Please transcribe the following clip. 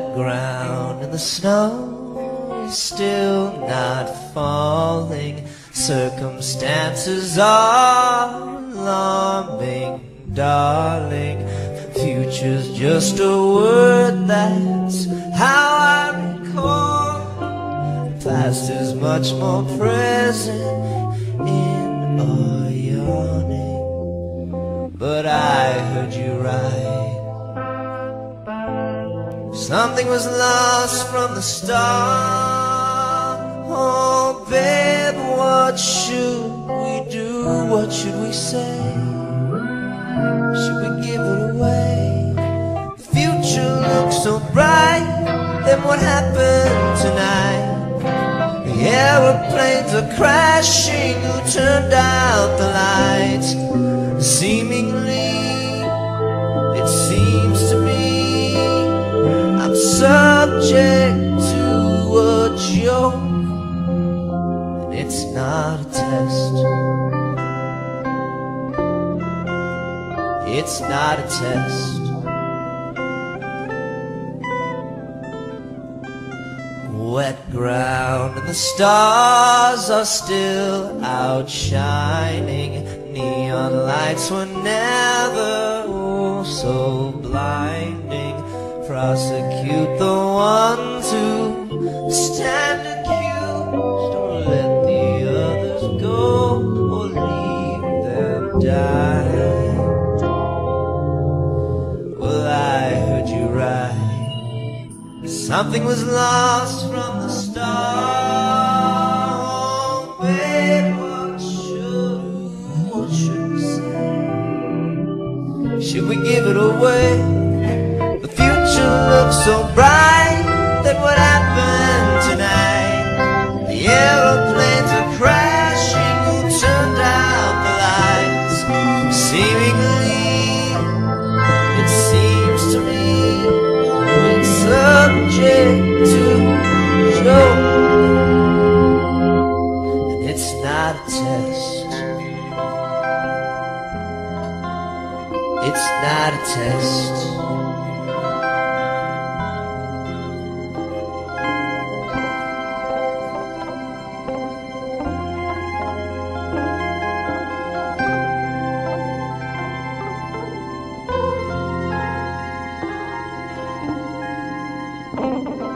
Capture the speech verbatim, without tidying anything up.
wet ground and the snow is still not falling. Circumstances are alarming, darling. Future's just a word, that's how I recall. Past is much more present in our yawning. But I heard you right. Something was lost from the start. Oh, babe, what should we do? What should we say? Should we give it away? The future looks so bright. Then what happened tonight? The aeroplanes are crashing. Who turned out the lights? Seemingly, it seems to me I'm subject to a joke, and it's not a test. It's not a test. Wet ground and the stars are still outshining. Neon lights were never oh, so blinding. Prosecute the ones who stand accused. Don't let the others go or leave them die. Well, I heard you right. Something was lost from the start. Oh, babe, what should, what should we say? Should we give it away? The future looks so bright. Then what happened tonight? The aeroplanes are crashing. Who turned out the lights? Seemingly, it seems to me it's subject to joke, and it's not a test. It's not a test. Thank you.